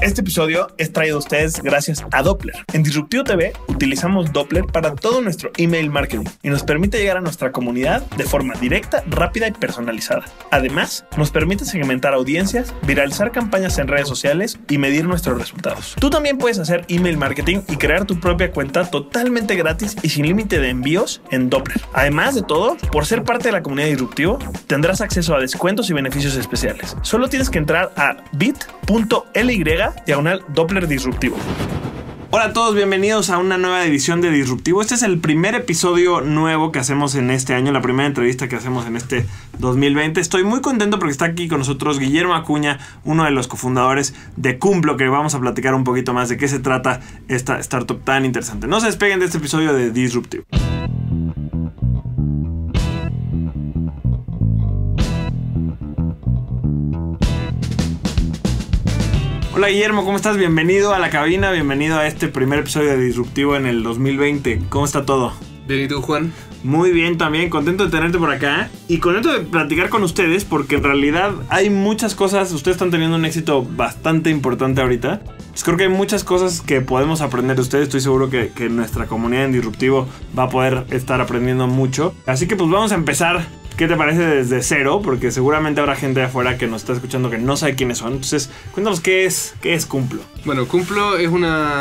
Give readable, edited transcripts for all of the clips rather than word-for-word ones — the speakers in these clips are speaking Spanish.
Este episodio es traído a ustedes gracias a Doppler. En Disruptivo TV utilizamos Doppler para todo nuestro email marketing y nos permite llegar a nuestra comunidad de forma directa, rápida y personalizada. Además, nos permite segmentar audiencias, viralizar campañas en redes sociales y medir nuestros resultados. Tú también puedes hacer email marketing y crear tu propia cuenta totalmente gratis y sin límite de envíos en Doppler. Además de todo, por ser parte de la comunidad Disruptivo, tendrás acceso a descuentos y beneficios especiales. Solo tienes que entrar a bit.ly/Doppler Disruptivo. Hola a todos, bienvenidos a una nueva edición de Disruptivo. Este es el primer episodio nuevo que hacemos en este año, la primera entrevista que hacemos en este 2020. Estoy muy contento porque está aquí con nosotros Guillermo Acuña, uno de los cofundadores de Cumplo, que vamos a platicar un poquito más de qué se trata esta startup tan interesante. No se despeguen de este episodio de Disruptivo. Hola Guillermo, ¿cómo estás? Bienvenido a la cabina, bienvenido a este primer episodio de Disruptivo en el 2020. ¿Cómo está todo? Bien, ¿y tú, Juan? Muy bien también, contento de tenerte por acá y contento de platicar con ustedes porque en realidad hay muchas cosas, ustedes están teniendo un éxito bastante importante ahorita. Pues creo que hay muchas cosas que podemos aprender de ustedes, estoy seguro que nuestra comunidad en Disruptivo va a poder estar aprendiendo mucho. Así que pues vamos a empezar. ¿Qué te parece desde cero? Porque seguramente habrá gente de afuera que nos está escuchando que no sabe quiénes son. Entonces, cuéntanos qué es Cumplo. Bueno, Cumplo es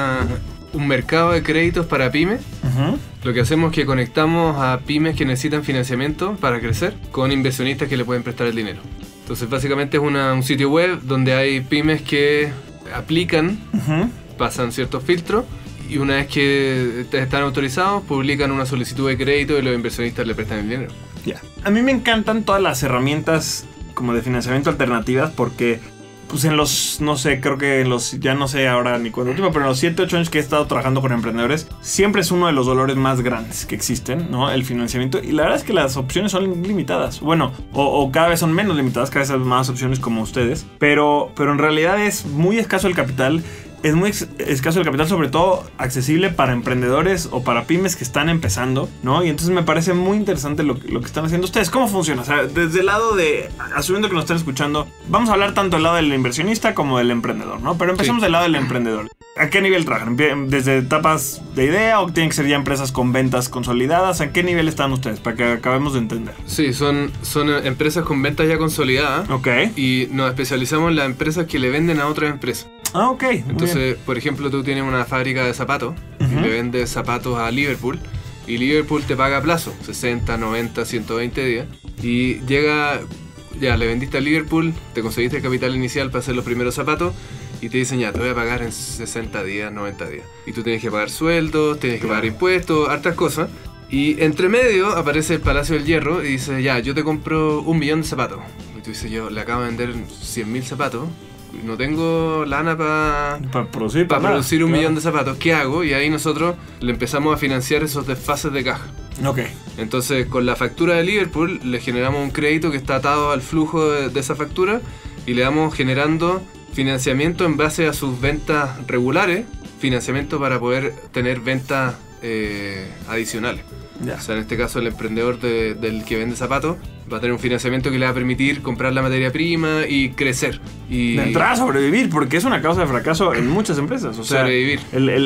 un mercado de créditos para pymes. Lo que hacemos es que conectamos a pymes que necesitan financiamiento para crecer con inversionistas que le pueden prestar el dinero. Entonces, básicamente es un sitio web donde hay pymes que aplican, pasan ciertos filtros y una vez que están autorizados, publican una solicitud de crédito y los inversionistas le prestan el dinero. Yeah. A mí me encantan todas las herramientas como de financiamiento alternativas porque pues en los, no sé, creo que en los, ya no sé ahora ni cuánto tiempo, pero en los 7-8 años que he estado trabajando con emprendedores, siempre es uno de los dolores más grandes que existen, ¿no? El financiamiento. Y la verdad es que las opciones son limitadas. Bueno, o cada vez son menos limitadas, cada vez hay más opciones como ustedes. Pero en realidad es muy escaso el capital. Es muy escaso el capital, sobre todo accesible para emprendedores o para pymes que están empezando, ¿no? Y entonces me parece muy interesante lo que están haciendo ustedes. ¿Cómo funciona? O sea, desde el lado de, asumiendo que nos están escuchando, vamos a hablar tanto del lado del inversionista como del emprendedor, ¿no? Pero empecemos del lado del emprendedor. ¿A qué nivel trabajan? ¿Desde etapas de idea o tienen que ser ya empresas con ventas consolidadas? ¿A qué nivel están ustedes? Para que acabemos de entender. Sí, son empresas con ventas ya consolidadas. Ok. Y nos especializamos en las empresas que le venden a otras empresas. Ah, ok. Entonces, por ejemplo, tú tienes una fábrica de zapatos y le vendes zapatos a Liverpool y Liverpool te paga a plazo, 60, 90, 120 días y llega, ya le vendiste a Liverpool, te conseguiste el capital inicial para hacer los primeros zapatos y te dicen ya, te voy a pagar en 60 días, 90 días. Y tú tienes que pagar sueldos, tienes que pagar impuestos, hartas cosas. Y entre medio aparece el Palacio del Hierro y dice, ya, yo te compro 1 millón de zapatos. Y tú dices, yo le acabo de vender 100.000 zapatos. No tengo lana para producir 1 millón de zapatos. ¿Qué hago? Y ahí nosotros le empezamos a financiar esos desfases de caja. Ok. Entonces, con la factura de Liverpool, le generamos un crédito que está atado al flujo de esa factura y le vamos generando financiamiento en base a sus ventas regulares, financiamiento para poder tener ventas adicionales. Yeah. O sea, en este caso el emprendedor del que vende zapatos va a tener un financiamiento que le va a permitir comprar la materia prima y crecer. Y de entrada a sobrevivir, porque es una causa de fracaso en muchas empresas. O sea, sobrevivir.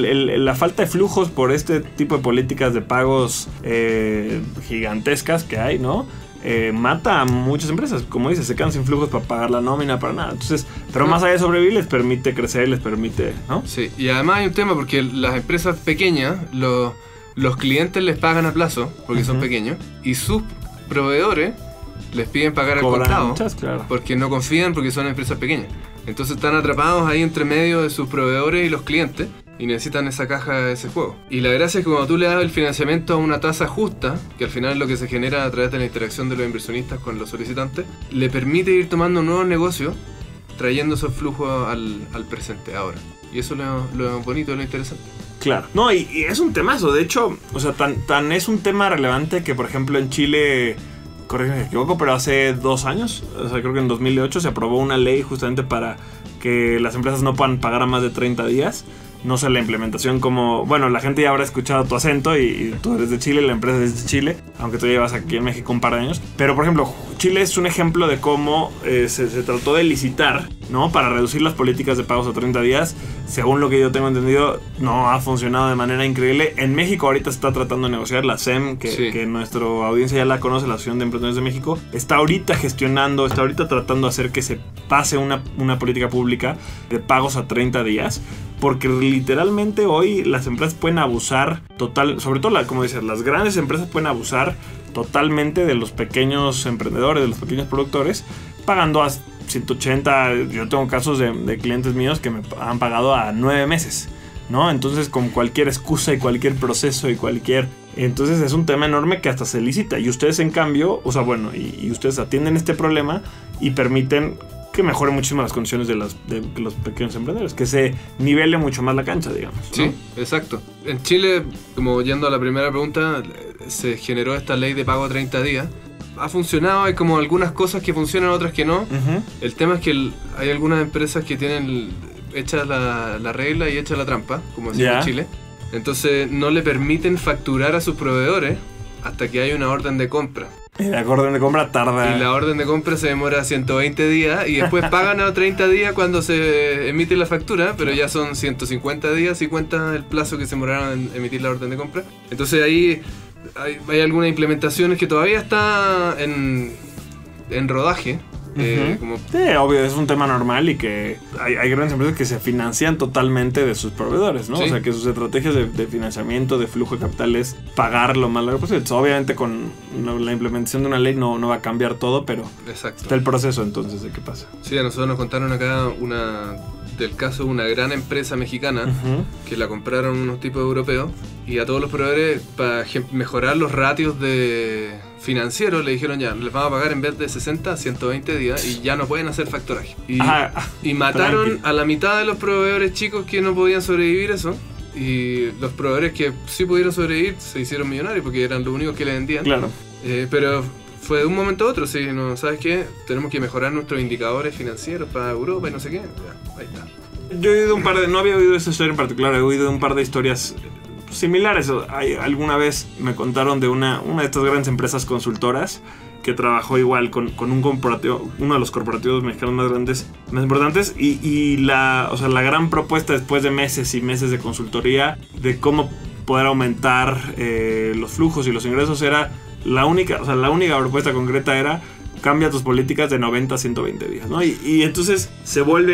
La falta de flujos por este tipo de políticas de pagos gigantescas que hay, ¿no? Mata a muchas empresas. Como dices, se quedan sin flujos para pagar la nómina, para nada. Entonces, pero más allá de sobrevivir, les permite crecer, les permite, ¿no? Sí, y además hay un tema porque las empresas pequeñas, los clientes les pagan a plazo porque son pequeños y sus proveedores les piden pagar al contado claro. Porque no confían porque son empresas pequeñas. Entonces están atrapados ahí entre medio de sus proveedores y los clientes y necesitan esa caja, ese juego. Y la gracia es que cuando tú le das el financiamiento a una tasa justa, que al final es lo que se genera a través de la interacción de los inversionistas con los solicitantes, le permite ir tomando nuevos negocios, trayendo esos flujos al presente ahora. Y eso es lo bonito, lo interesante. Claro. No, y es un temazo. De hecho, o sea, tan es un tema relevante que, por ejemplo, en Chile, corrígeme si me equivoco, pero hace 2 años, o sea, creo que en 2008 se aprobó una ley justamente para que las empresas no puedan pagar a más de 30 días. No sé la implementación como... Bueno, la gente ya habrá escuchado tu acento y tú eres de Chile, la empresa es de Chile, aunque tú llevas aquí en México un par de años. Pero, por ejemplo, Chile es un ejemplo de cómo se trató de licitar, ¿no? Para reducir las políticas de pagos a 30 días. Según lo que yo tengo entendido, no ha funcionado de manera increíble. En México ahorita se está tratando de negociar la SEM, que nuestra audiencia ya la conoce, la Asociación de Emprendedores de México. Está ahorita gestionando, está ahorita tratando de hacer que se pase una política pública de pagos a 30 días. Porque literalmente hoy las empresas pueden abusar sobre todo como decías, las grandes empresas pueden abusar totalmente de los pequeños emprendedores, de los pequeños productores, pagando a 180. Yo tengo casos de clientes míos que me han pagado a 9 meses, ¿no? Entonces, con cualquier excusa y cualquier proceso entonces es un tema enorme que hasta se licita. Y ustedes, en cambio, y ustedes atienden este problema y permiten que mejore muchísimo las condiciones de los pequeños emprendedores, que se nivele mucho más la cancha, digamos, ¿no? Sí, exacto. En Chile, como yendo a la primera pregunta, se generó esta ley de pago a 30 días. Ha funcionado, hay como algunas cosas que funcionan, otras que no. El tema es que hay algunas empresas que tienen hecha la regla y hecha la trampa, como decimos en Chile. Entonces no le permiten facturar a sus proveedores hasta que hay una orden de compra. Y la orden de compra tarda. Y la orden de compra se demora 120 días y después pagan a 30 días cuando se emite la factura, pero ya son 150 días y cuenta el plazo que se demoraron en emitir la orden de compra. Entonces ahí hay algunas implementaciones que todavía está en rodaje. Sí, obvio, es un tema normal y que hay grandes empresas que se financian totalmente de sus proveedores, ¿no? Sí. O sea, que sus estrategias de financiamiento, de flujo de capital es pagar lo más largo posible. Obviamente con la implementación de una ley no va a cambiar todo, pero está el proceso entonces de qué pasa. Sí, a nosotros nos contaron acá del caso de una gran empresa mexicana que la compraron unos tipos europeos y a todos los proveedores para mejorar los ratios de financieros le dijeron ya, les vamos a pagar en vez de 60 a 120 días y ya no pueden hacer factoraje. Y mataron a la mitad de los proveedores chicos que no podían sobrevivir eso. Y los proveedores que sí pudieron sobrevivir se hicieron millonarios porque eran los únicos que le vendían. Claro. Pero fue de un momento a otro, sí, ¿no? ¿Sabes qué? Tenemos que mejorar nuestros indicadores financieros para Europa y no sé qué. Ya, ahí está. Yo he oído no había oído esa historia en particular, he oído un par de historias similares. Alguna vez me contaron de una de estas grandes empresas consultoras que trabajó igual con un corporativo, uno de los corporativos mexicanos más grandes, más importantes, y la gran propuesta después de meses y meses de consultoría de cómo poder aumentar los flujos y los ingresos era la única propuesta concreta era cambia tus políticas de 90 a 120 días, ¿no? Y entonces se vuelve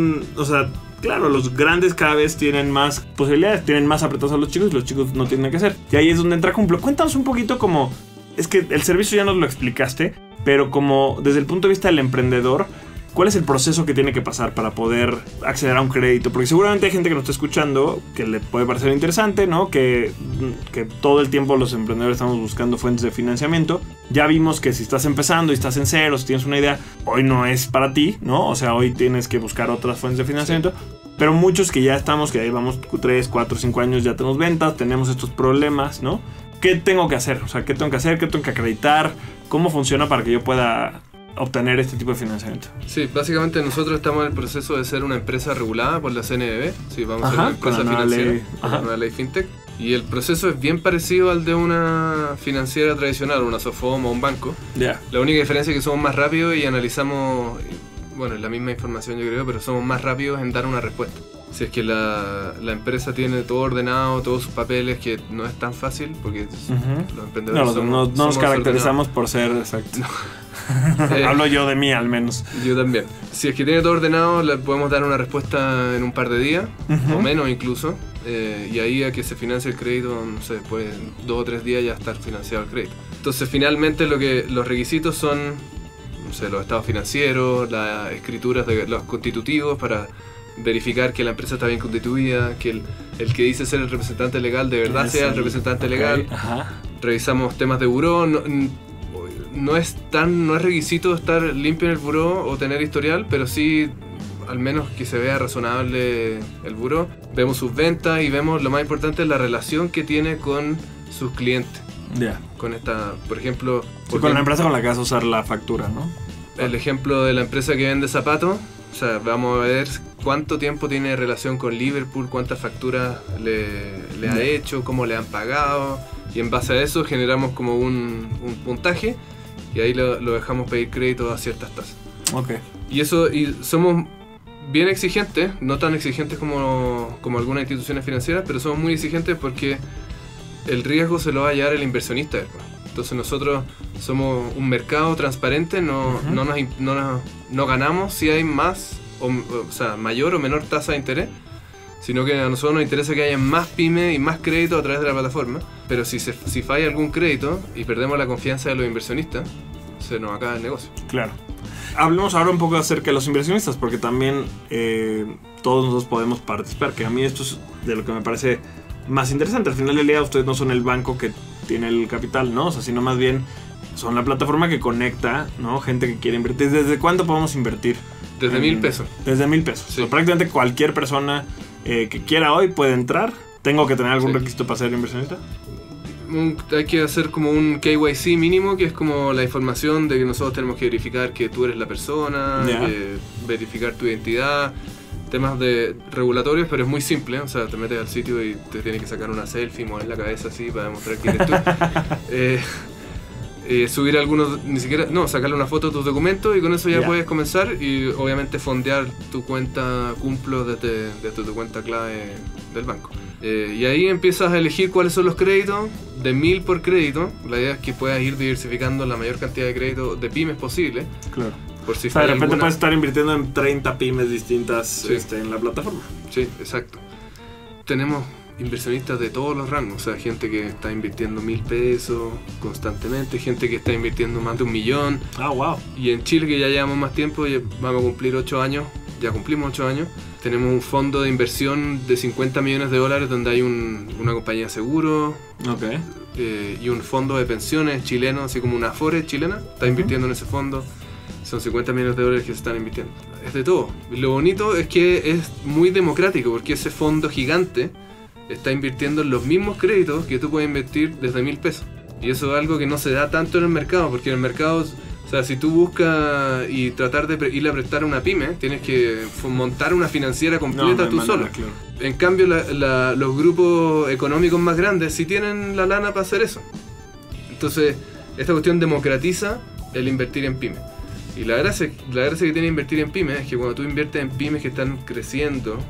claro, los grandes cada vez tienen más posibilidades, tienen más apretados a los chicos y los chicos no tienen nada que hacer. Y ahí es donde entra Cumplo. Cuéntanos un poquito como... Es que el servicio ya nos lo explicaste, pero como desde el punto de vista del emprendedor, ¿cuál es el proceso que tiene que pasar para poder acceder a un crédito? Porque seguramente hay gente que nos está escuchando que le puede parecer interesante, ¿no? Que todo el tiempo los emprendedores estamos buscando fuentes de financiamiento. Ya vimos que si estás empezando y estás en cero, si tienes una idea, hoy no es para ti, ¿no? O sea, hoy tienes que buscar otras fuentes de financiamiento. Sí. Pero muchos que ya estamos, que ahí vamos 3, 4, 5 años, ya tenemos ventas, tenemos estos problemas, ¿no? ¿Qué tengo que hacer? O sea, ¿qué tengo que hacer? ¿Qué tengo que acreditar? ¿Cómo funciona para que yo pueda obtener este tipo de financiamiento? Sí, básicamente nosotros estamos en el proceso de ser una empresa regulada por la CNBV. Sí, vamos a ser una empresa financiera, con la nueva ley FinTech. Y el proceso es bien parecido al de una financiera tradicional, una SOFOM o un banco. La única diferencia es que somos más rápidos y analizamos, bueno, la misma información yo creo, pero somos más rápidos en dar una respuesta. Si es que la empresa tiene todo ordenado, todos sus papeles, que no es tan fácil, porque los emprendedores no nos caracterizamos por ser exacto. Hablo yo de mí al menos. Yo también. Si es que tiene todo ordenado, le podemos dar una respuesta en un par de días, o menos incluso, y ahí a que se financie el crédito, no sé, después de 2 o 3 días ya estar financiado el crédito. Entonces finalmente los requisitos son, no sé, los estados financieros, las escrituras de los constitutivos para verificar que la empresa está bien constituida, que el que dice ser el representante legal de verdad sea el representante legal. Revisamos temas de buró. No es requisito estar limpio en el buró o tener historial, pero sí al menos que se vea razonable el buró. Vemos sus ventas y vemos, lo más importante, la relación que tiene con sus clientes. Con esta, por ejemplo... con la empresa con la que vas a usar la factura, ¿no? El ejemplo de la empresa que vende zapatos. O sea, vamos a ver cuánto tiempo tiene relación con Liverpool, cuántas facturas le ha hecho, cómo le han pagado, y en base a eso generamos como un puntaje y ahí lo dejamos pedir crédito a ciertas tasas. Ok. Y somos bien exigentes, no tan exigentes como algunas instituciones financieras, pero somos muy exigentes porque el riesgo se lo va a llevar el inversionista después. Entonces nosotros somos un mercado transparente, no ganamos si hay más, o sea, mayor o menor tasa de interés, sino que a nosotros nos interesa que haya más pymes y más crédito a través de la plataforma, pero si falla algún crédito y perdemos la confianza de los inversionistas, se nos acaba el negocio. Claro. Hablemos ahora un poco acerca de los inversionistas, porque también todos nosotros podemos participar, que a mí esto es de lo que me parece más interesante. Al final del día ustedes no son el banco que tiene el capital, ¿no? O sea, sino más bien son la plataforma que conecta, ¿no? Gente que quiere invertir. ¿Desde cuánto podemos invertir? Desde 1,000 pesos. Desde 1,000 pesos. Sí. O sea, prácticamente cualquier persona que quiera hoy puede entrar. ¿Tengo que tener algún requisito para ser inversionista? Hay que hacer como un KYC mínimo, que es como la información de que nosotros tenemos que verificar que tú eres la persona, verificar tu identidad, temas de regulatorios, pero es muy simple, o sea, te metes al sitio y te tienes que sacar una selfie, mover la cabeza así para demostrar que eres tú. Subir algunos, sacarle una foto de tus documentos y con eso ya puedes comenzar y obviamente fondear tu cuenta Cumplo desde tu cuenta clave del banco. Y ahí empiezas a elegir cuáles son los créditos, de 1,000 por crédito. La idea es que puedas ir diversificando la mayor cantidad de créditos de pymes posible. Claro. Por si o sea, de repente alguna... puedes estar invirtiendo en 30 pymes distintas en la plataforma. Sí, exacto. Tenemos inversionistas de todos los rangos, o sea, gente que está invirtiendo 1,000 pesos constantemente, gente que está invirtiendo más de 1,000,000. Ah, wow. Y en Chile, que ya llevamos más tiempo, ya vamos a cumplir 8 años, ya cumplimos 8 años, tenemos un fondo de inversión de $50 millones donde hay una compañía de seguro y un fondo de pensiones chileno, así como una Afore chilena, está invirtiendo en ese fondo. Son $50 millones que se están invirtiendo. Es de todo. Y lo bonito es que es muy democrático, porque ese fondo gigante está invirtiendo en los mismos créditos que tú puedes invertir desde 1,000 pesos. Y eso es algo que no se da tanto en el mercado, porque en el mercado, o sea, si tú buscas y tratar de irle a prestar a una pyme, tienes que montar una financiera completa tú solo. Claro. En cambio, los grupos económicos más grandes sí tienen la lana para hacer eso. Entonces, esta cuestión democratiza el invertir en pymes. Y la gracia que tiene invertir en pymes es que cuando tú inviertes en pymes que están creciendo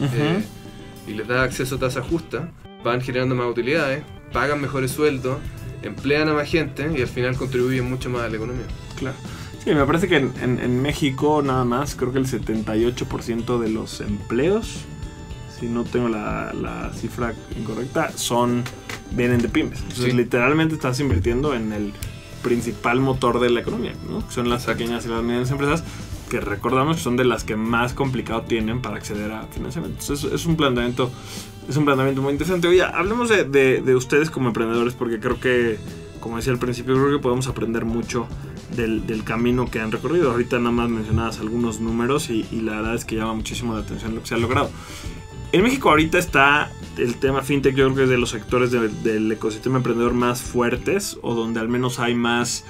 y les das acceso a tasa justa, van generando más utilidades, pagan mejores sueldos, emplean a más gente y al final contribuyen mucho más a la economía. Claro. Sí, me parece que en México nada más, creo que el 78% de los empleos, si no tengo la cifra incorrecta, vienen de pymes. Entonces literalmente estás invirtiendo en el principal motor de la economía, ¿no? Que son las pequeñas y las medianas empresas, que recordamos que son de las que más complicado tienen para acceder a financiamiento. Entonces es un planteamiento muy interesante. Oye, hablemos de ustedes como emprendedores, porque creo que, como decía al principio, creo que podemos aprender mucho del camino que han recorrido. Ahorita nada más mencionabas algunos números y la verdad es que llama muchísimo la atención lo que se ha logrado. En México ahorita está el tema fintech, yo creo que es de los sectores del ecosistema emprendedor más fuertes, o donde al menos hay más,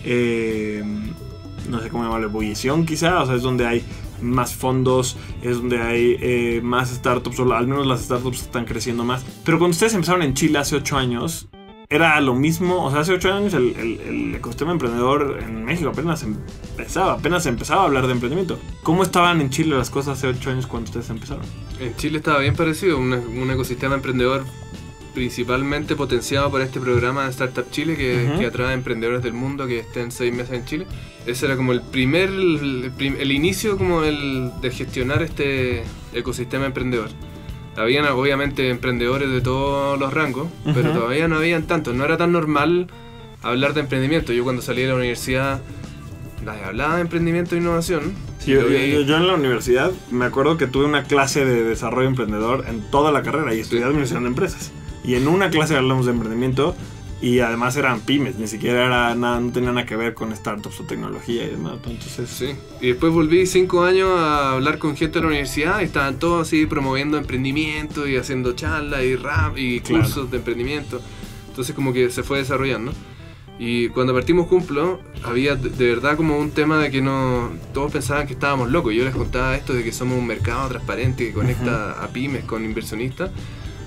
no sé cómo llamarlo, ebullición quizá, o sea, es donde hay más fondos, es donde hay más startups, o al menos las startups están creciendo más. Pero cuando ustedes empezaron en Chile hace 8 años, ¿era lo mismo? O sea, hace 8 años el ecosistema emprendedor en México apenas se empezaba a hablar de emprendimiento. ¿Cómo estaban en Chile las cosas hace 8 años cuando ustedes empezaron? En Chile estaba bien parecido, un ecosistema emprendedor principalmente potenciado por este programa de Startup Chile que atrae a emprendedores del mundo que estén 6 meses en Chile. Ese era como el inicio como de gestionar este ecosistema emprendedor. Habían obviamente emprendedores de todos los rangos, pero todavía no habían tantos. No era tan normal hablar de emprendimiento. Yo cuando salí de la universidad nadie hablaba de emprendimiento e innovación. Sí, yo en la universidad me acuerdo que tuve una clase de desarrollo emprendedor en toda la carrera y estudié administración de empresas. Y en una clase hablamos de emprendimiento y además eran pymes, ni siquiera era nada, no tenía nada que ver con startups o tecnología y demás. Entonces, sí. Y después volví 5 años a hablar con gente de la universidad y estaban todos así promoviendo emprendimiento y haciendo charlas y rap y cursos de emprendimiento. Entonces como que se fue desarrollando. Y cuando partimos Cumplo, había de verdad como un tema de que todos pensaban que estábamos locos. Yo les contaba esto de que somos un mercado transparente que conecta a pymes con inversionistas.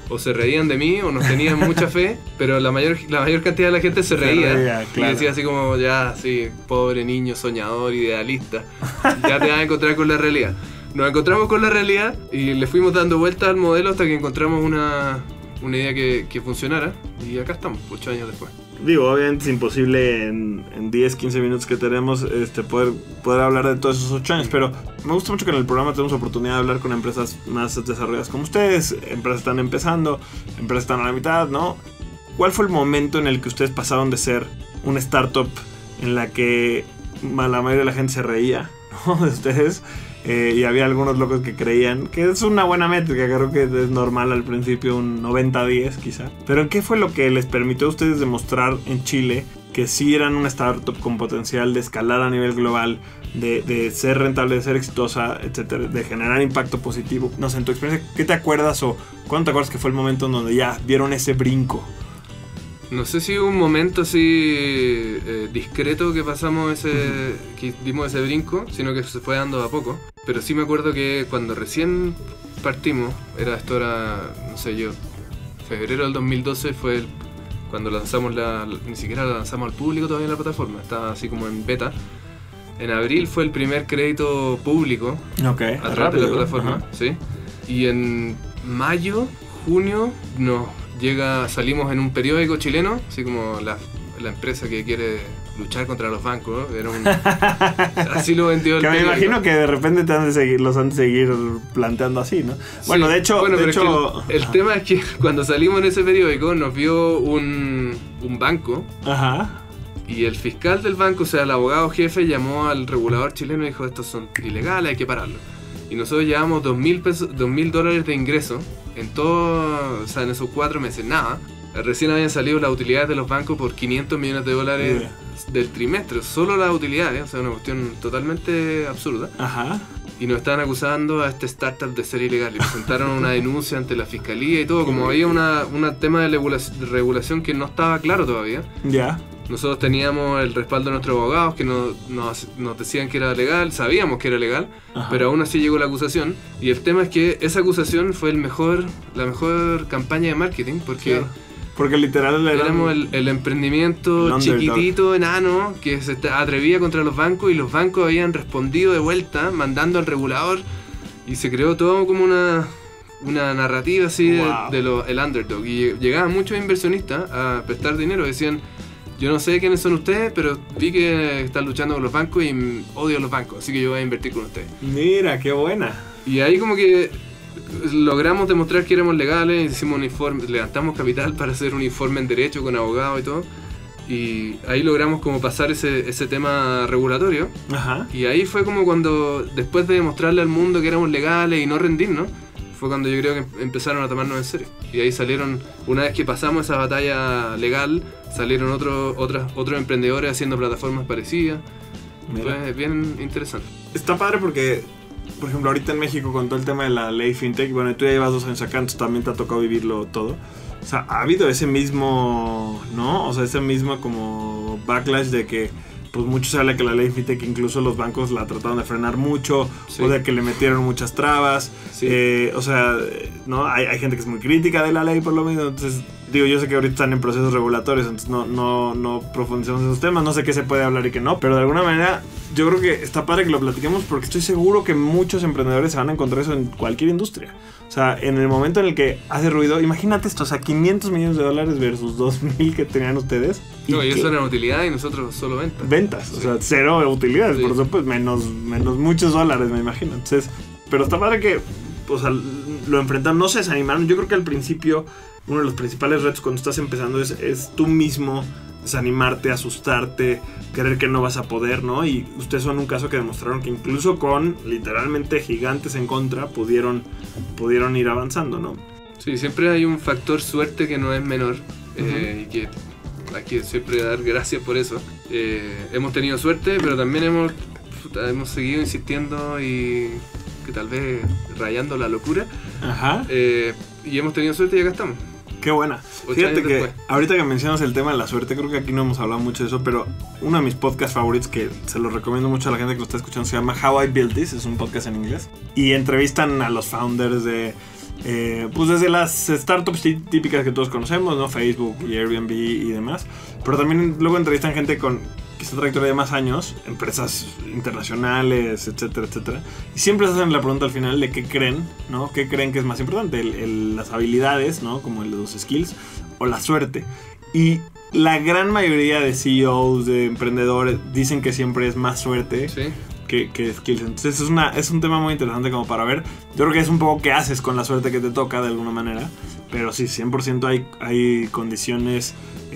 o se reían de mí o nos tenían mucha fe, pero la mayor cantidad de la gente se reía claro. Y decía así como, ya, sí, pobre niño soñador, idealista, ya te vas a encontrar con la realidad. Nos encontramos con la realidad y le fuimos dando vueltas al modelo hasta que encontramos una idea que funcionara, y acá estamos, 8 años después. Digo, obviamente es imposible en 10, 15 minutos que tenemos poder hablar de todos esos 8 años, pero me gusta mucho que en el programa tenemos oportunidad de hablar con empresas más desarrolladas como ustedes, empresas están empezando, empresas están a la mitad, ¿no? ¿Cuál fue el momento en el que ustedes pasaron de ser una startup en la que la mayoría de la gente se reía, ¿no? de ustedes? Y había algunos locos que creían que es una buena métrica, creo que es normal al principio, un 90-10 quizá. Pero ¿qué fue lo que les permitió a ustedes demostrar en Chile que sí eran una startup con potencial de escalar a nivel global, de ser rentable, de ser exitosa, etcétera, de generar impacto positivo? No sé, en tu experiencia, ¿qué te acuerdas o cuándo te acuerdas que fue el momento en donde ya dieron ese brinco? No sé si hubo un momento así discreto que pasamos que dimos ese brinco, sino que se fue dando a poco. Pero sí me acuerdo que cuando recién partimos, esto era, no sé yo, febrero del 2012 fue cuando lanzamos ni siquiera la lanzamos al público todavía en la plataforma, estaba así como en beta. En abril fue el primer crédito público a través de la plataforma, ¿sí? Y en mayo, junio, salimos en un periódico chileno, así como la empresa que quiere luchar contra los bancos, ¿no? Era así lo vendió el periódico. Me imagino que de repente los han de seguir planteando así, ¿no? Bueno, sí, de hecho... el tema es que cuando salimos en ese periódico nos vio un banco. Ajá. Y el fiscal del banco, o sea, el abogado jefe, llamó al regulador chileno y dijo, estos son ilegales, hay que pararlos. Y nosotros llevamos $2,000 de ingreso en todo, o sea, en esos 4 meses, nada. Recién habían salido las utilidades de los bancos por $500 millones del trimestre, solo las utilidades, o sea, una cuestión totalmente absurda. Ajá. Y nos estaban acusando a este startup de ser ilegal y presentaron una denuncia ante la fiscalía y todo, como había un tema de regulación que no estaba claro todavía. Ya. Nosotros teníamos el respaldo de nuestros abogados que nos decían que era legal, sabíamos que era legal, ajá, pero aún así llegó la acusación. Y el tema es que esa acusación fue la mejor campaña de marketing, porque... Claro. Porque literal éramos el emprendimiento chiquitito, enano, que se atrevía contra los bancos, y los bancos habían respondido de vuelta, mandando al regulador, y se creó todo como una narrativa así, wow, el underdog. Y llegaban muchos inversionistas a prestar dinero, decían, yo no sé quiénes son ustedes, pero vi que están luchando con los bancos y odio a los bancos, así que yo voy a invertir con ustedes. Mira, qué buena. Y ahí como que logramos demostrar que éramos legales, hicimos un informe, levantamos capital para hacer un informe en derecho con abogados y todo, y ahí logramos como pasar ese tema regulatorio. Ajá. Y ahí fue como cuando, después de demostrarle al mundo que éramos legales y no rendirnos, fue cuando yo creo que empezaron a tomarnos en serio. Y ahí salieron, una vez que pasamos esa batalla legal, salieron otros emprendedores haciendo plataformas parecidas. Mira. Fue bien interesante. Está padre porque, por ejemplo, ahorita en México con todo el tema de la ley FinTech, bueno, tú ya llevas 2 años acá, entonces también te ha tocado vivirlo todo. O sea, ha habido ese mismo, ¿no? O sea, ese mismo como backlash de que pues mucho se habla que la ley FinTech incluso los bancos la trataron de frenar mucho, sí, o de que le metieron muchas trabas, sí. O sea, ¿no? Hay gente que es muy crítica de la ley por lo mismo, entonces digo, yo sé que ahorita están en procesos regulatorios, entonces no profundizamos en esos temas, no sé qué se puede hablar y qué no, pero de alguna manera yo creo que está padre que lo platiquemos porque estoy seguro que muchos emprendedores se van a encontrar eso en cualquier industria. O sea, en el momento en el que hace ruido, imagínate esto, o sea, $500 millones versus 2,000 que tenían ustedes. No, y eso era utilidad y nosotros solo ventas. Ventas, sí, o sea, 0 utilidades, sí, por supuesto, menos muchos dólares, me imagino. Entonces, pero está padre que, o sea, lo enfrentaron, no se desanimaron. Yo creo que al principio uno de los principales retos cuando estás empezando es tú mismo desanimarte, asustarte, creer que no vas a poder, ¿no? Y ustedes son un caso que demostraron que incluso con literalmente gigantes en contra pudieron ir avanzando, ¿no? Sí, siempre hay un factor suerte que no es menor, y que hay que siempre dar gracias por eso. Hemos tenido suerte, pero también hemos seguido insistiendo y que tal vez rayando la locura. Ajá. Y hemos tenido suerte y acá estamos. Qué buena. Fíjate que ahorita que mencionas el tema de la suerte, creo que aquí no hemos hablado mucho de eso, pero uno de mis podcasts favoritos que se los recomiendo mucho a la gente que lo está escuchando se llama How I Built This, es un podcast en inglés, y entrevistan a los founders de pues desde las startups típicas que todos conocemos, ¿no? Facebook y Airbnb y demás. Pero también luego entrevistan gente con quizá trayectoria de más años, empresas internacionales, etcétera, etcétera. Y siempre se hacen la pregunta al final de qué creen, ¿no? ¿Qué creen que es más importante? Las habilidades, ¿no? Como los skills, o la suerte. Y la gran mayoría de CEOs, de emprendedores, dicen que siempre es más suerte. Sí. Que skills. Entonces es un tema muy interesante como para ver. Yo creo que es un poco qué haces con la suerte que te toca de alguna manera. Pero sí, 100% hay condiciones,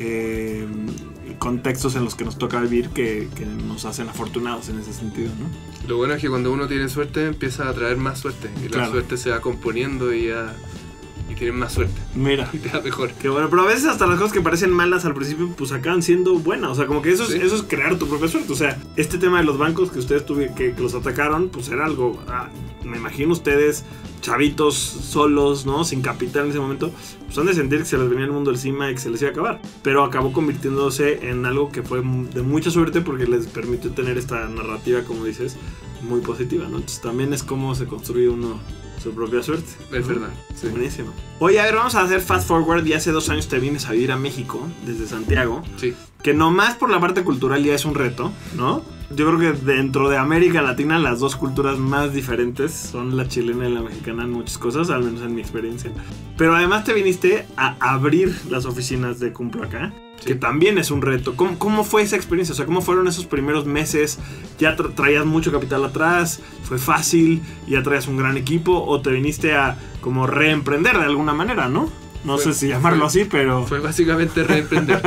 contextos en los que nos toca vivir que nos hacen afortunados en ese sentido, ¿no? Lo bueno es que cuando uno tiene suerte empieza a atraer más suerte. Y la suerte se va componiendo y tienen más suerte. Mira. Y te da mejor. Qué bueno, pero a veces hasta las cosas que parecen malas al principio pues acaban siendo buenas. O sea, como que eso es crear tu propia suerte. O sea, este tema de los bancos que ustedes que los atacaron, pues era algo, me imagino ustedes, chavitos solos, ¿no? Sin capital en ese momento, pues han de sentir que se les venía el mundo encima y que se les iba a acabar. Pero acabó convirtiéndose en algo que fue de mucha suerte porque les permitió tener esta narrativa, como dices, muy positiva, ¿no? Entonces también es como se construye uno su propia suerte. Es verdad. Sí. Buenísimo. Oye, a ver, vamos a hacer fast forward. Y hace 2 años te vienes a vivir a México, desde Santiago. Sí. Que nomás por la parte cultural ya es un reto, ¿no? Yo creo que dentro de América Latina las dos culturas más diferentes son la chilena y la mexicana en muchas cosas, al menos en mi experiencia. Pero además te viniste a abrir las oficinas de Cumplo acá. Sí. Que también es un reto. ¿Cómo fue esa experiencia? O sea, ¿cómo fueron esos primeros meses? ¿Ya traías mucho capital atrás? ¿Fue fácil? ¿Ya traías un gran equipo? ¿O te viniste a como reemprender de alguna manera, no? No sé si llamarlo así, pero... Fue básicamente reemprender.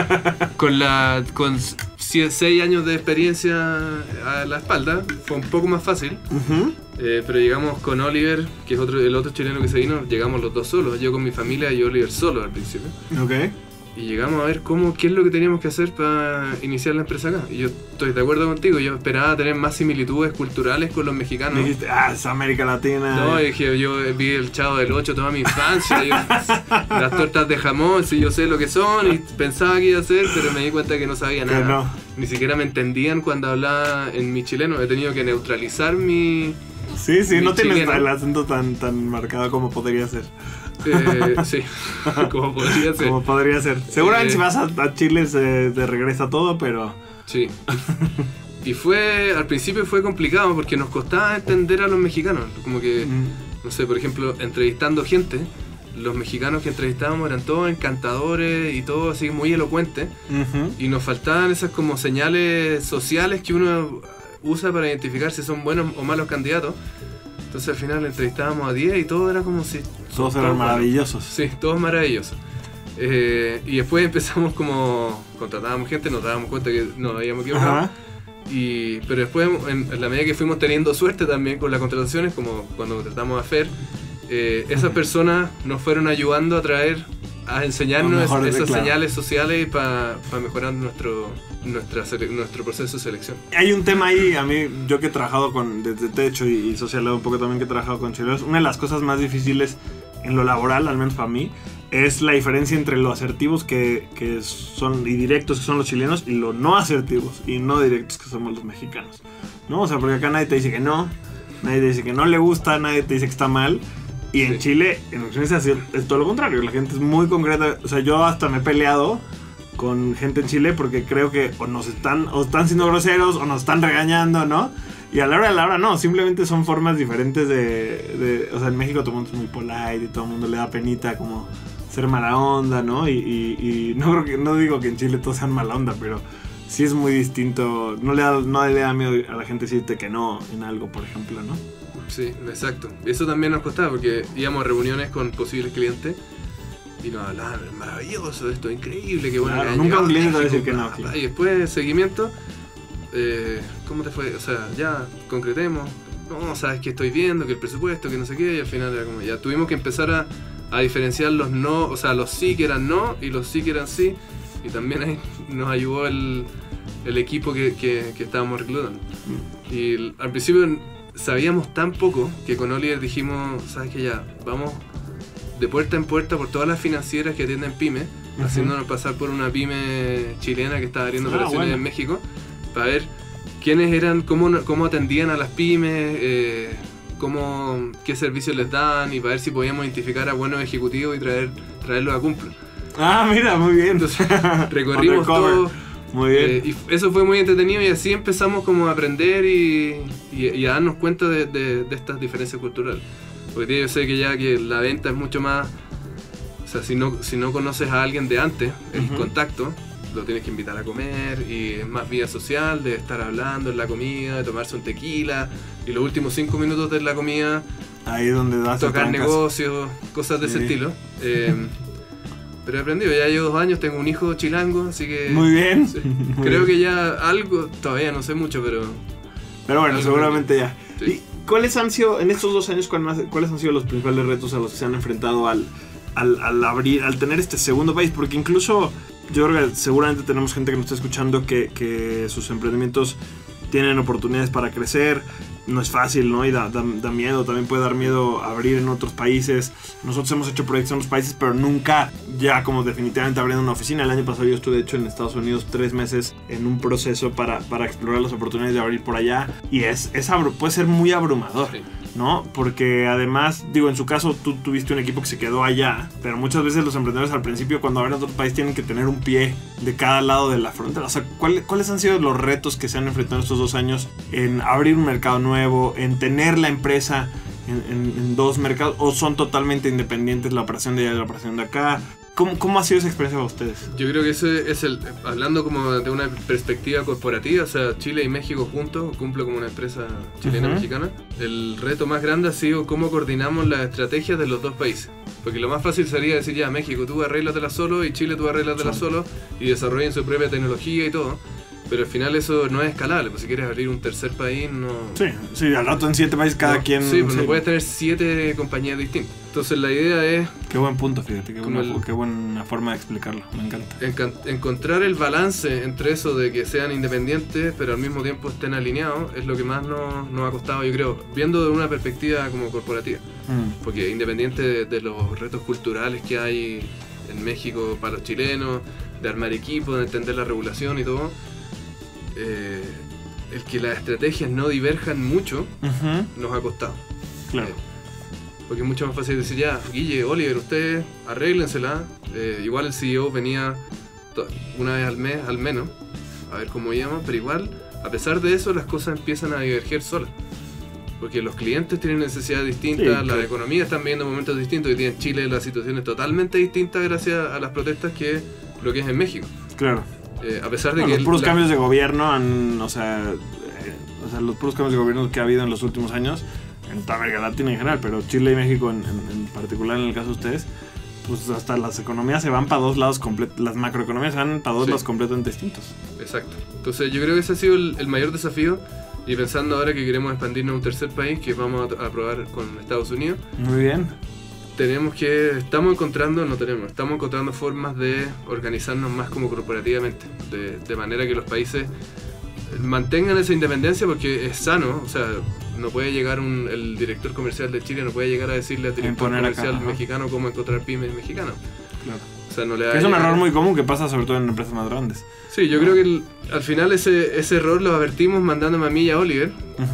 con 6 años de experiencia a la espalda, fue un poco más fácil. Pero llegamos con Oliver, que es el otro chileno que se vino, llegamos los dos solos. Yo con mi familia y Oliver solo al principio. Ok. Y llegamos a ver qué es lo que teníamos que hacer para iniciar la empresa acá. Y yo estoy de acuerdo contigo, yo esperaba tener más similitudes culturales con los mexicanos. Dijiste, es América Latina. No, dije, yo vi el Chavo del 8 toda mi infancia, las tortas de jamón, sí, yo sé lo que son, y pensaba que iba a hacer, pero me di cuenta que no sabía nada. No. Ni siquiera me entendían cuando hablaba en mi chileno, he tenido que neutralizar mi... Sí, no tienes chileno. el acento tan marcado como podría ser. Sí, como podría ser. Como podría ser. Seguramente si vas a Chile te regresa todo, pero... Sí. Y al principio fue complicado porque nos costaba entender a los mexicanos. Como que, no sé, por ejemplo, entrevistando gente, los mexicanos que entrevistábamos eran todos encantadores y todos así muy elocuentes. Y nos faltaban esas como señales sociales que uno usa para identificar si son buenos o malos candidatos. Entonces al final entrevistábamos a 10 y todo era como si... Todos eran maravillosos. Sí, todos maravillosos. Y después empezamos como... Contratábamos gente, nos dábamos cuenta que nos habíamos equivocado. Pero después, en la medida que fuimos teniendo suerte también con las contrataciones, como cuando contratamos a Fer, esas personas nos fueron ayudando a enseñarnos esas señales sociales para mejorar nuestro proceso de selección. Hay un tema ahí, a mí, yo que he trabajado desde Techo y Socialado un poco también, que he trabajado con chilenos, una de las cosas más difíciles en lo laboral, al menos para mí, es la diferencia entre lo asertivos que son y directos que son los chilenos y lo no asertivos y no directos que somos los mexicanos, ¿no? O sea, porque acá nadie te dice que no, nadie te dice que no le gusta, nadie te dice que está mal. Y en Chile, en ocasiones es todo lo contrario, la gente es muy concreta. O sea, yo hasta me he peleado con gente en Chile porque creo que o están siendo groseros o nos están regañando, ¿no? Y a la hora de la hora no, simplemente son formas diferentes o sea, en México todo el mundo es muy polite y todo el mundo le da penita como ser mala onda, ¿no? Y no digo que en Chile todos sean mala onda, pero sí es muy distinto. No le da miedo a la gente decirte que no en algo, por ejemplo, ¿no? Sí, exacto. Eso también nos costaba porque íbamos a reuniones con posibles clientes y nos hablaban, maravilloso, esto es increíble, qué bueno. Claro, nunca un cliente te va a decir que no. Y después, seguimiento, ¿cómo te fue? O sea, ya, concretemos. No, sabes que estoy viendo, que el presupuesto, que no sé qué, y al final era como, ya tuvimos que empezar a diferenciar los no, o sea, los sí que eran no y los sí que eran sí, y también ahí nos ayudó el equipo que estábamos reclutando. Y al principio sabíamos tan poco que con Oliver dijimos, sabes que ya, vamos de puerta en puerta por todas las financieras que atienden pymes, haciéndonos pasar por una pyme chilena que estaba abriendo operaciones en México, para ver quiénes eran, cómo atendían a las pymes, qué servicios les dan y para ver si podíamos identificar a buenos ejecutivos y traerlos a Cumplo. Ah, mira, muy bien. Entonces recorrimos todo. Muy bien. Y eso fue muy entretenido y así empezamos como a aprender y a darnos cuenta de estas diferencias culturales. Porque yo sé que la venta es mucho más... O sea, si no conoces a alguien de antes, el contacto, lo tienes que invitar a comer y es más vida social, de estar hablando en la comida, de tomarse un tequila y los últimos 5 minutos de la comida... Ahí es donde das tocar negocios, cosas de ese estilo. Pero he aprendido, ya llevo 2 años, tengo un hijo chilango, así que... Muy bien. Sí. Muy Creo bien. que ya algo, todavía no sé mucho, pero... Pero bueno, seguramente ya. Sí. ¿Y cuáles han sido, en estos 2 años, cuáles han sido los principales retos a los que se han enfrentado al tener este segundo país? Porque incluso, yo creo que seguramente tenemos gente que nos está escuchando que sus emprendimientos tienen oportunidades para crecer. No es fácil, ¿no? Y da miedo, también puede dar miedo abrir en otros países. Nosotros hemos hecho proyectos en otros países, pero nunca ya como definitivamente abriendo una oficina. El año pasado yo estuve, de hecho, en Estados Unidos 3 meses en un proceso para explorar las oportunidades de abrir por allá. Y puede ser muy abrumador. Sí. ¿No? Porque además, digo, en su caso tú tuviste un equipo que se quedó allá, pero muchas veces los emprendedores al principio cuando abren otro país tienen que tener un pie de cada lado de la frontera. O sea, ¿cuáles han sido los retos que se han enfrentado estos 2 años en abrir un mercado nuevo, en tener la empresa en 2 mercados, o son totalmente independientes la operación de allá y la operación de acá? ¿Cómo ha sido esa experiencia para ustedes? Yo creo que ese es hablando como de una perspectiva corporativa, o sea, Chile y México juntos, Cumplo como una empresa chilena-mexicana. El reto más grande ha sido cómo coordinamos las estrategias de los 2 países. Porque lo más fácil sería decir, ya, México, tú arréglatela solo, y Chile, tú arréglatela solo, y desarrollen su propia tecnología y todo. Pero al final eso no es escalable, pues si quieres abrir un tercer país, no... Sí, al rato en 7 países cada quien... Sí, pues no puedes tener 7 compañías distintas. Entonces la idea es... Qué buen punto, fíjate, qué buena forma de explicarlo, me encanta. Encontrar el balance entre eso de que sean independientes, pero al mismo tiempo estén alineados, es lo que más nos ha costado, yo creo, viendo de una perspectiva como corporativa. Porque independiente de los retos culturales que hay en México para los chilenos, de armar equipos, de entender la regulación y todo... el que las estrategias no diverjan mucho nos ha costado. Claro. Porque es mucho más fácil decir, ya, Guille, Oliver, ustedes arréglensela. Igual el CEO venía una vez al mes, al menos, a ver cómo íbamos, pero igual, a pesar de eso, las cosas empiezan a diverger solas. Porque los clientes tienen necesidades distintas, Sí, las economías están viviendo momentos distintos, y en Chile la situación es totalmente distinta gracias a las protestas que lo que es en México. Claro. A pesar de que los puros cambios de gobierno o sea, los puros cambios de gobierno que ha habido en los últimos años, en toda América Latina en general, pero Chile y México en particular, en el caso de ustedes, pues hasta las economías se van para 2 lados completos, las macroeconomías se van para 2 lados completamente distintos. Exacto. Entonces yo creo que ese ha sido el mayor desafío, y pensando ahora que queremos expandirnos a un tercer país que vamos a probar con Estados Unidos. Muy bien. Estamos encontrando formas de organizarnos más como corporativamente, de manera que los países mantengan esa independencia, porque es sano, o sea, no puede llegar el director comercial de Chile, no puede llegar a decirle al director comercial mexicano cómo encontrar pymes mexicanos. Claro. O sea, no le que es un error muy común que pasa sobre todo en empresas más grandes. Sí, yo creo que al final ese error lo advertimos mandándome a mí y a Oliver,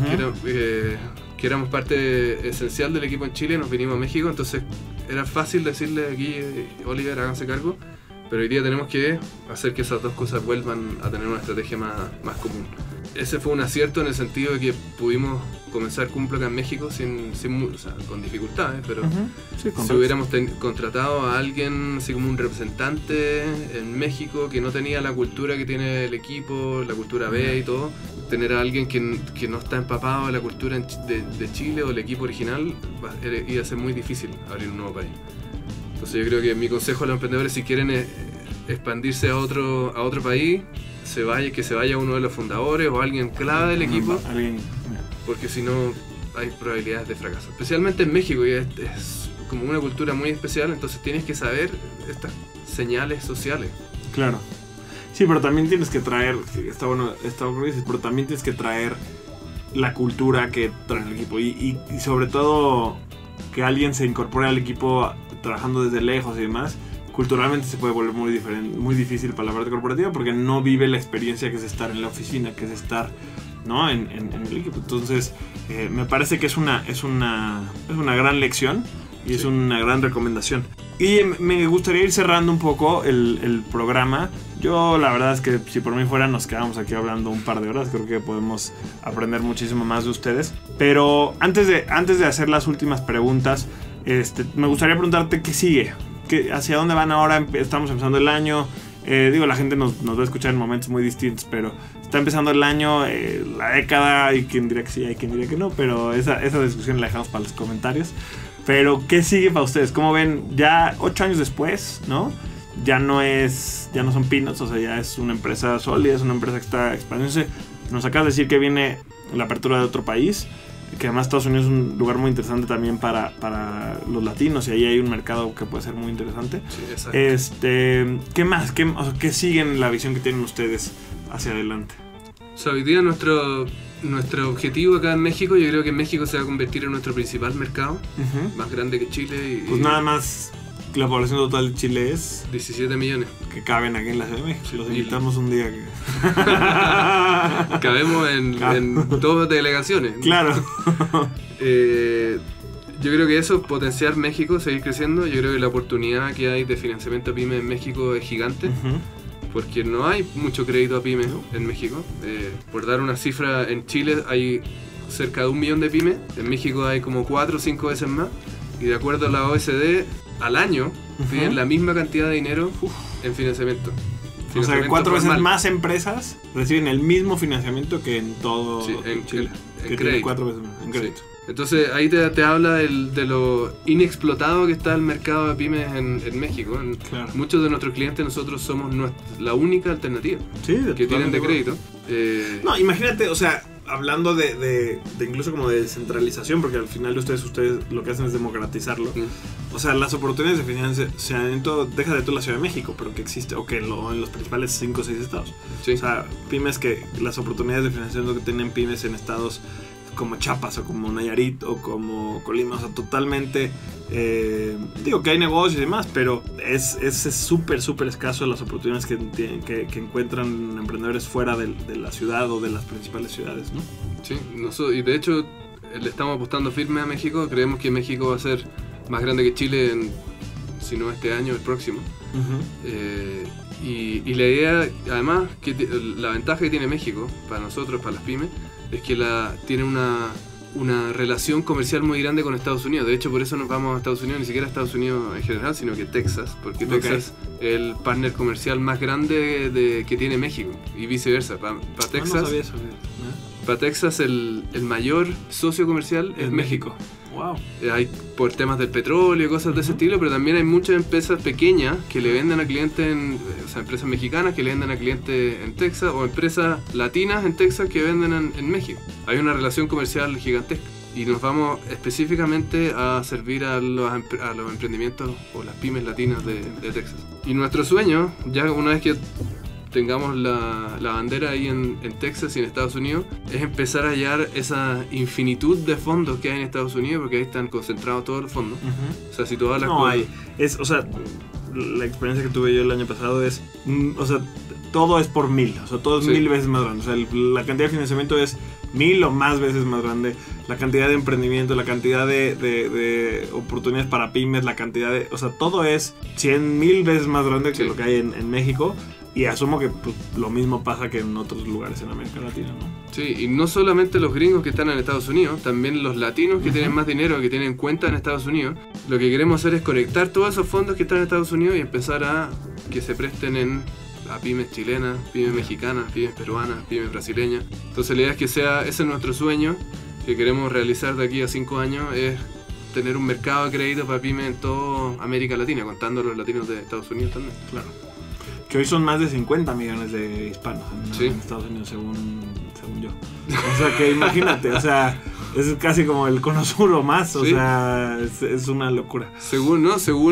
que éramos parte esencial del equipo en Chile, nos vinimos a México, entonces era fácil decirle aquí, Oliver, háganse cargo, pero hoy día tenemos que hacer que esas 2 cosas vuelvan a tener una estrategia más común. Ese fue un acierto en el sentido de que pudimos comenzar Cumplo acá en México o sea, con dificultades, pero si hubiéramos contratado a alguien así como un representante en México que no tenía la cultura que tiene el equipo, la cultura B y todo, tener a alguien que no está empapado de la cultura de Chile o el equipo original, iba a ser muy difícil abrir un nuevo país. Entonces yo creo que mi consejo a los emprendedores, si quieren expandirse a otro país, que se vaya uno de los fundadores o alguien clave del equipo, porque si no hay probabilidades de fracaso. Especialmente en México, que es como una cultura muy especial, entonces tienes que saber estas señales sociales. Claro. Sí, pero también tienes que traer, está bueno, pero también tienes que traer la cultura que trae el equipo y sobre todo que alguien se incorpore al equipo trabajando desde lejos y demás. Culturalmente se puede volver muy difícil para la parte corporativa porque no vive la experiencia que es estar en la oficina, que es estar ¿no? En el equipo. Entonces, me parece que es una gran lección y es una gran recomendación. Y me gustaría ir cerrando un poco el programa. Yo la verdad es que si por mí fuera nos quedamos aquí hablando un par de horas. Creo que podemos aprender muchísimo más de ustedes. Pero antes de hacer las últimas preguntas, me gustaría preguntarte qué sigue. ¿Hacia dónde van ahora? Estamos empezando el año. La gente nos va a escuchar en momentos muy distintos, pero está empezando el año, la década. Hay quien diría que sí, hay quien diría que no. Pero esa discusión la dejamos para los comentarios. Pero ¿qué sigue para ustedes? ¿Cómo ven? Ya 8 años después, ¿no? Ya no son peanuts, o sea, ya es una empresa sólida, es una empresa que está expandiéndose. Nos acabas de decir que viene la apertura de otro país, que además Estados Unidos es un lugar muy interesante también para los latinos, y ahí hay un mercado que puede ser muy interesante. Sí, exacto. ¿Qué más? ¿Qué siguen la visión que tienen ustedes hacia adelante? O sea, hoy día nuestro objetivo acá en México, yo creo que México se va a convertir en nuestro principal mercado, más grande que Chile. Pues nada más, la población total de Chile es 17 millones. Que caben aquí en la Ciudad de México. Los invitamos un día. Cabemos en 2 delegaciones. Claro. Yo creo que eso, potenciar México, seguir creciendo. Yo creo que la oportunidad que hay de financiamiento a pymes en México es gigante. Porque no hay mucho crédito a pymes en México. Por dar una cifra, en Chile hay cerca de 1 millón de pymes. En México hay como 4 o 5 veces más. Y de acuerdo a la OECD, al año piden la misma cantidad de dinero en financiamiento. O sea que 4 veces más empresas reciben el mismo financiamiento que en todo Chile. En crédito. 4 veces más en crédito. Sí. Entonces ahí te habla de lo inexplotado que está el mercado de pymes en México. Claro. Muchos de nuestros clientes, nosotros somos la única alternativa que tienen de crédito. No, imagínate, o sea, hablando de incluso como de descentralización, porque al final ustedes lo que hacen es democratizarlo. O sea, las oportunidades de financiamiento, deja de todo la Ciudad de México, pero que existe, o que en los principales 5 o 6 estados. Sí. O sea, pymes las oportunidades de financiamiento que tienen pymes en estados como Chiapas o como Nayarit o como Colima, o sea, totalmente, digo que hay negocios y demás, pero es súper escaso las oportunidades que encuentran emprendedores fuera de la ciudad o de las principales ciudades, ¿no? Sí, y de hecho le estamos apostando firme a México. Creemos que México va a ser más grande que Chile si no este año, el próximo. Y la idea, además, la ventaja que tiene México para nosotros, para las pymes, es que tiene una relación comercial muy grande con Estados Unidos. De hecho, por eso nos vamos a Estados Unidos, ni siquiera a Estados Unidos en general, sino que Texas, porque Texas es el partner comercial más grande que tiene México, y viceversa. Para Texas, no sabía eso. Para Texas el mayor socio comercial es México. Wow. Hay por temas del petróleo y cosas de ese estilo, pero también hay muchas empresas pequeñas que le venden a clientes, o sea, empresas mexicanas que le venden a clientes en Texas, o empresas latinas en Texas que venden en México. Hay una relación comercial gigantesca y nos vamos específicamente a servir a los emprendimientos o las pymes latinas de Texas. Y nuestro sueño, ya una vez que tengamos la bandera ahí en Texas y en Estados Unidos, es empezar a hallar esa infinitud de fondos que hay en Estados Unidos, porque ahí están concentrados todos los fondos. O sea, si todas las cosas... o sea, la experiencia que tuve yo el año pasado es, o sea, todo es por 1000, o sea, todo es 1000 veces más grande. O sea, la cantidad de financiamiento es 1000 o más veces más grande. La cantidad de emprendimiento, la cantidad de oportunidades para pymes, la cantidad de... O sea, todo es 100,000 veces más grande que lo que hay en México. Y asumo que pues, lo mismo pasa que en otros lugares en América Latina, ¿no? Sí, y no solamente los gringos que están en Estados Unidos, también los latinos que tienen más dinero, que tienen cuenta en Estados Unidos. Lo que queremos hacer es conectar todos esos fondos que están en Estados Unidos y empezar a que se presten a pymes chilenas, pymes mexicanas, pymes peruanas, pymes brasileñas. Entonces la idea es que ese es nuestro sueño, que queremos realizar de aquí a 5 años, es tener un mercado de crédito para pymes en toda América Latina, contando los latinos de Estados Unidos también. Claro. Que hoy son más de 50 millones de hispanos en Estados Unidos, según yo. O sea, que imagínate, o sea, es casi como el cono sur o más, o sea, es una locura. Según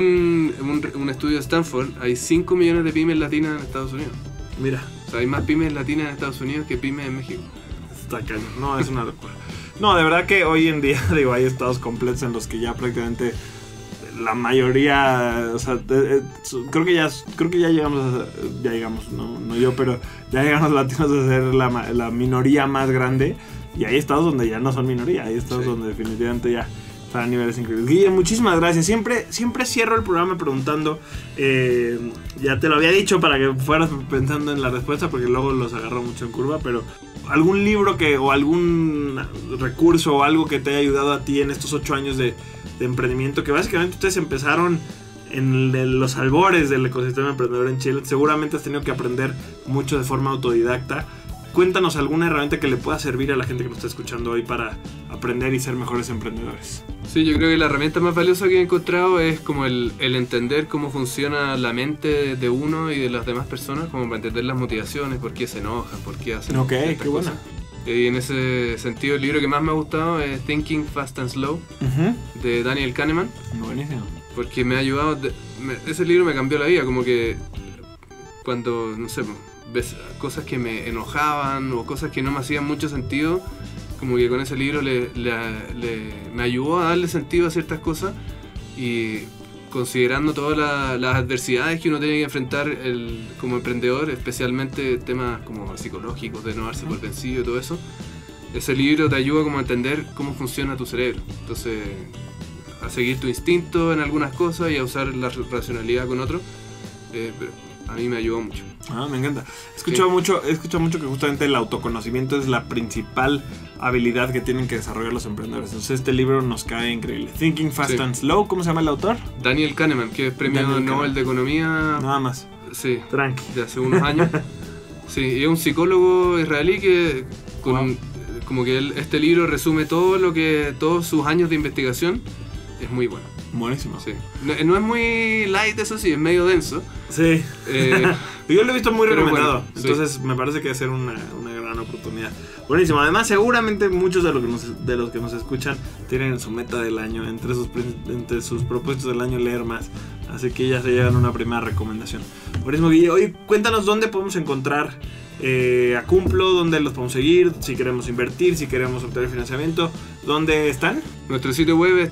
un estudio de Stanford, hay 5 millones de pymes latinas en Estados Unidos. Mira. O sea, hay más pymes latinas en Estados Unidos que pymes en México. Está cañón, no, es una locura. No, de verdad que hoy en día, digo, hay estados completos en los que ya prácticamente la mayoría, o sea, creo que ya llegamos, no yo, pero ya llegamos latinos a ser la minoría más grande, y hay estados donde ya no son minoría, hay estados donde definitivamente ya están a niveles increíbles. Guille, muchísimas gracias. Siempre cierro el programa preguntando, ya te lo había dicho para que fueras pensando en la respuesta, porque luego los agarró mucho en curva, pero algún libro o algún recurso o algo que te haya ayudado a ti en estos 8 años de emprendimiento, que básicamente ustedes empezaron en los albores del ecosistema emprendedor en Chile. Seguramente has tenido que aprender mucho de forma autodidacta. Cuéntanos alguna herramienta que le pueda servir a la gente que nos está escuchando hoy para aprender y ser mejores emprendedores. Sí, yo creo que la herramienta más valiosa que he encontrado es como el entender cómo funciona la mente de uno y de las demás personas, como para entender las motivaciones, por qué se enojan, por qué hacen qué buena. Y en ese sentido, el libro que más me ha gustado es Thinking Fast and Slow, de Daniel Kahneman. Buenísimo. Porque me ha ayudado, ese libro me cambió la vida, como que cuando, no sé, ves cosas que me enojaban o cosas que no me hacían mucho sentido, como que con ese libro me ayudó a darle sentido a ciertas cosas, y considerando todas las adversidades que uno tiene que enfrentar como emprendedor, especialmente temas como psicológicos, de no darse por vencido y todo eso, ese libro te ayuda como a entender cómo funciona tu cerebro. Entonces, a seguir tu instinto en algunas cosas y a usar la racionalidad con otros. Pero a mí me ayudó mucho. Me encanta. He escuchado mucho que justamente el autoconocimiento es la principal habilidad que tienen que desarrollar los emprendedores. Entonces este libro nos cae increíble. Thinking Fast and Slow, ¿cómo se llama el autor? Daniel Kahneman, que es premio Nobel de Economía. Nada más. Sí. Tranqui. De hace unos años. Sí, y es un psicólogo israelí que como que este libro resume todos sus años de investigación. Es muy bueno. Buenísimo. Sí. No es muy light, eso sí, es medio denso. Sí. Yo lo he visto muy recomendado. Bueno, entonces me parece que va a ser una gran oportunidad. Buenísimo. Además, seguramente muchos de los que nos escuchan tienen su meta del año, entre sus propósitos del año, leer más. Así que ya se llevan una primera recomendación. Buenísimo, Guille. Hoy cuéntanos dónde podemos encontrar a Cumplo, dónde los podemos seguir, si queremos invertir, si queremos obtener financiamiento, ¿dónde están? Nuestro sitio web es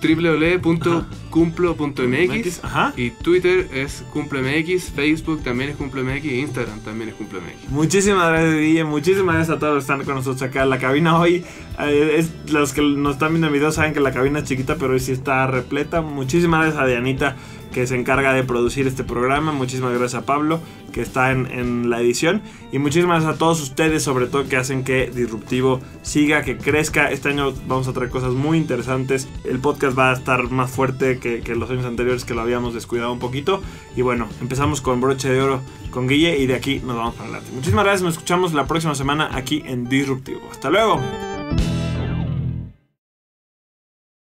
www.cumplo.mx y Twitter es CumploMX, Facebook también es CumploMX y Instagram también es CumploMX. Muchísimas gracias, Guille, muchísimas gracias a todos los que están con nosotros acá en la cabina hoy. Los que nos están viendo en video saben que la cabina es chiquita, pero hoy sí está repleta. Muchísimas gracias a Dianita, que se encarga de producir este programa. Muchísimas gracias a Pablo, que está en la edición, y muchísimas gracias a todos ustedes, sobre todo, que hacen que Disruptivo siga, que crezca. Este año vamos a traer cosas muy interesantes. El podcast va a estar más fuerte que los años anteriores, que lo habíamos descuidado un poquito. Y bueno, empezamos con broche de oro con Guille y de aquí nos vamos para adelante. Muchísimas gracias, nos escuchamos la próxima semana aquí en Disruptivo. Hasta luego.